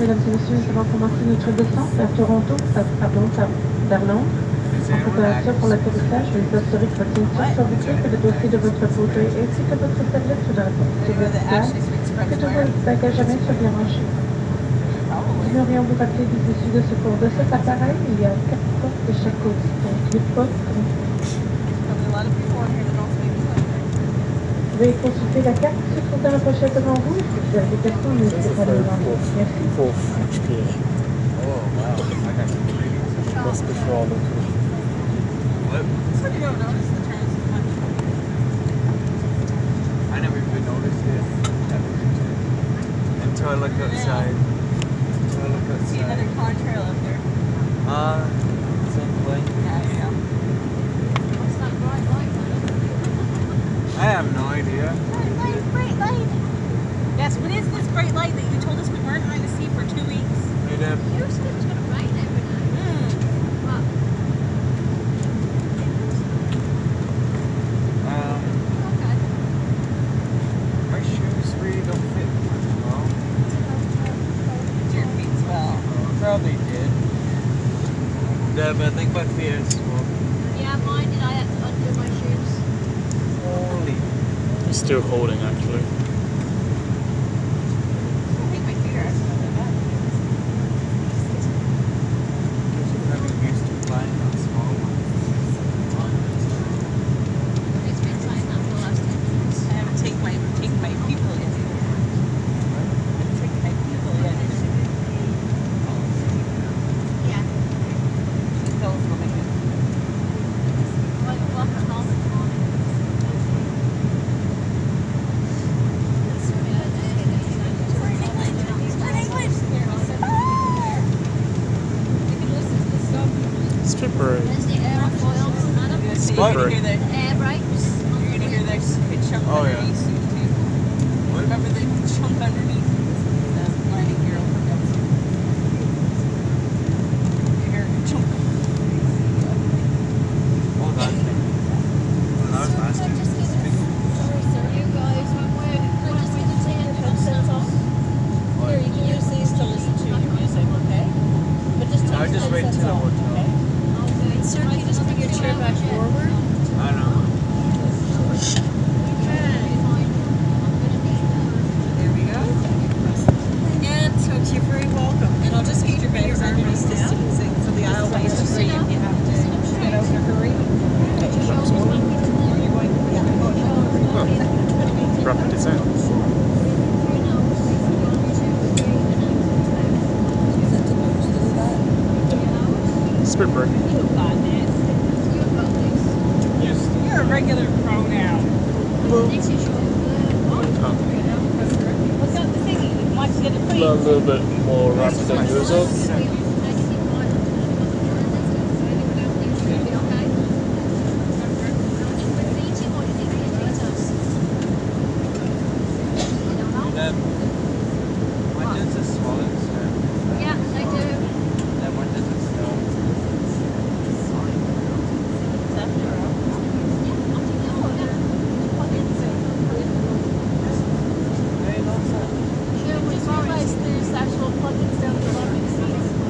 mesdames et messieurs, nous allons commencer notre descente vers Toronto, vers Londres. En préparation pour l'atterrissage, veuillez vous assurer que votre ceinture soit bouclée, que le dossier de votre fauteuil ainsi que votre tablette soit dans la position verticale, que tous vos bagages à main soient bien rangés. Nous aimerions vous rappeler des issues de secours de cet appareil. Il y a 4 portes de chaque côté, donc 8 portes. Vous pouvez consulter la carte qui se trouve dans la pochette devant vous. Si vous avez des questions, n'hésitez pas à les demander. Merci. Oh, wow. That's before the what? So you don't notice the transit? I never even noticed it until I looked outside. See another contrail up there. Same plane. Yeah. What's that bright light? I have no idea. Bright light. Yes, what is this bright light that you told us we weren't going to see for 2 weeks? You said it was going to rain every night. What? Okay. My shoes really don't fit much well. Did your feet swell? Probably did. Yeah, but I think my feet are swell. Yeah, mine did. I had to undo my shoes. Holy. It's still holding actually. I think my feet are actually like that. I'm used to flying on small ones. It's been flying that for the last 10 years. I haven't taken my people yet. I haven't taken my people yet. Yeah. Those will make it. Like walk at home in the morning. Slippery. There's the airfoils, madam. Slippery. The air brakes. You're going to hear that chunk underneath soon too. Remember the chunk underneath? The landing gear overcuts. You hear a chunk. Oh, that thing. Well, that was last time. Sorry, sir. You guys, when we take your headsets off, here, you can use these to listen to your music, okay? But just take your headsets off, okay? Sir, can you just bring your chair back forward? I know. There we go. And so you're very welcome. And I'll just get your bags underneath distancing so the aisle ways to see if you have to get out in a hurry. Rapid descent. Spit break. You're a regular pro now. A little bit more rapid than usual. There's actual plugins down the bottom.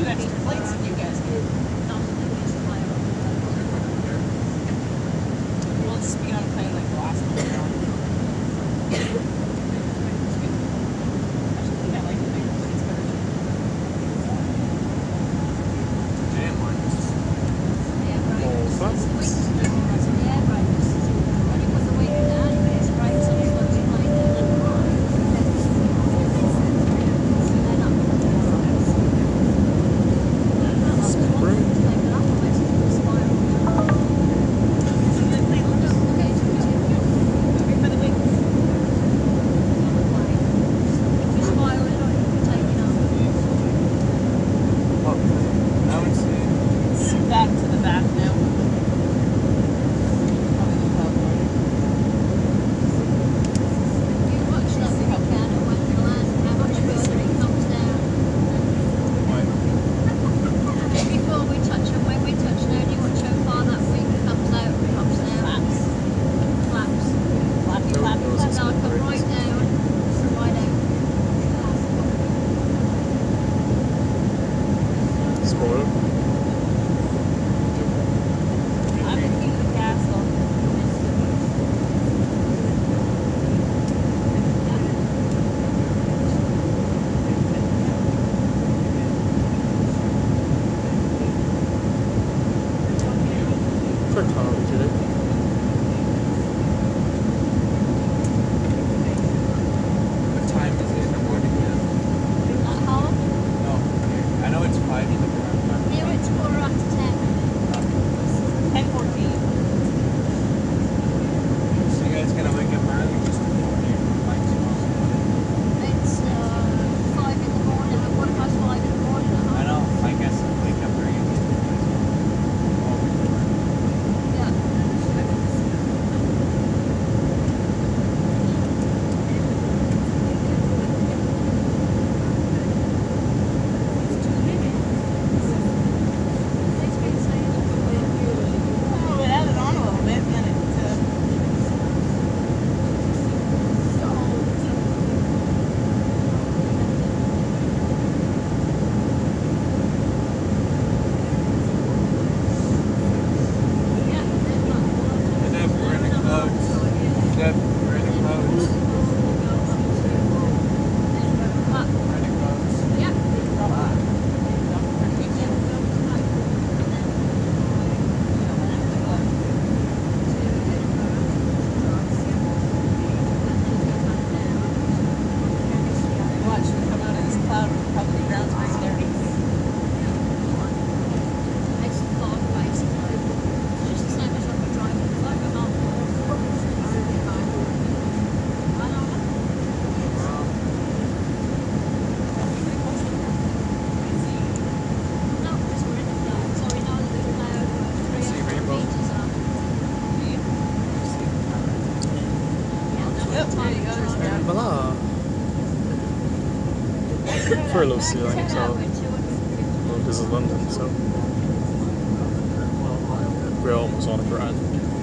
extra plates than you guys do. We'll just be on a plane like the last one. Actually, I like the big planes better. For a low ceiling, so well, this is London, so we're almost on a grand.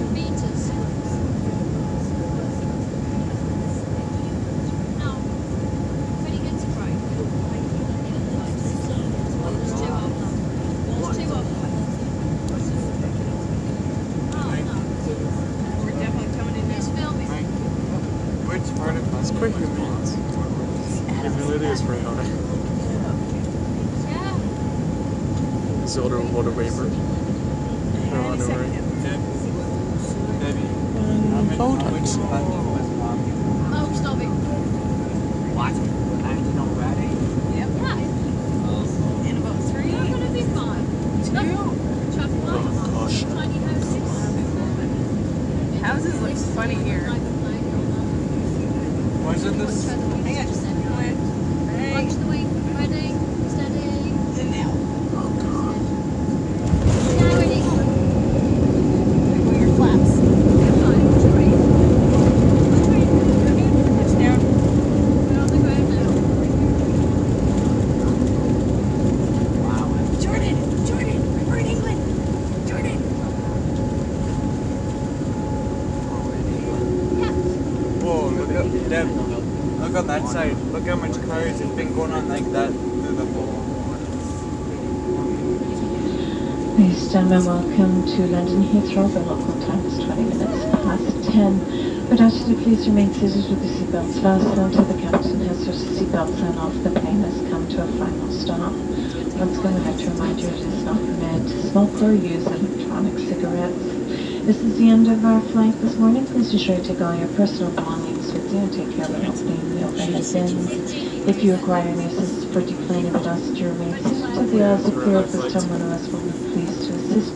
It's quite humid. Humidity is very high. Is the other water vapor? No, on the right. Phone types. Oh, stop it. What? I'm not ready. Yep. Yeah. In about 3. You're going to be fine. 2. Traffic lights. Oh gosh. Tiny houses. Houses look funny here. Why is it this? Hang on. Watch the wing. Ready. Steady. And now. Oh god. Now ready. There go your flaps. Touchdown. We're on the ground now. Wow. Jordan! Jordan! We're in England! Jordan! Whoa, look up, Deb. Look on that side. Look how much cars have been going on like that through the whole. Ladies and gentlemen, welcome to London Heathrow. The local time is 20 minutes past 10. We'd ask you to please remain seated with the seatbelts fastened until the captain has your seatbelt sign off. The plane has come to a final stop. Once again, we'd like to remind you it is not permitted to smoke or use electronic cigarettes. This is the end of our flight this morning. Please be sure to take all your personal belongings with you and take care of the opening the overhead bins. If you require any assistance for deplaning, we'd ask you to remain seated to the aisles are clear at this time. One of us will be pleased to assist.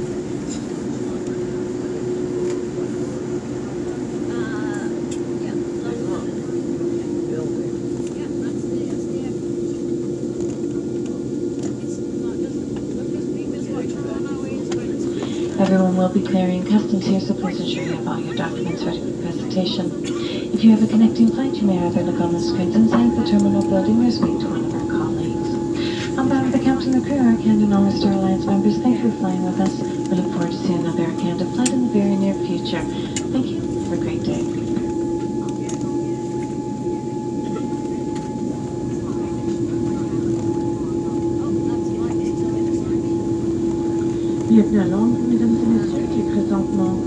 Everyone will be clearing customs here, so please ensure you have all your documents ready for presentation. If you have a connecting flight, you may either look on the screens inside the terminal building or speak to one of our colleagues. On behalf of the captain and crew, Air Canada and all our Star Alliance members, thank you for flying with us. We look forward to seeing another Air Canada flight in the very near future. Thank you. Have a great day. Bienvenue à Londres, mesdames et messieurs, qui est présentement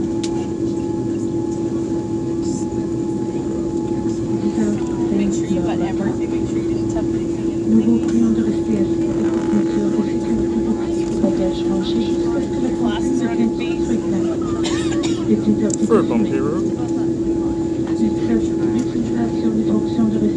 Make sure you got everything. Make sure you didn't tap anything in the nous vous thingy. prions de rester assis et de mesures de sécurité pour bagages franchis jusqu'à ce que la Glasses are on your face. C'est une For a bumpy road. L'utilisation des fonctions de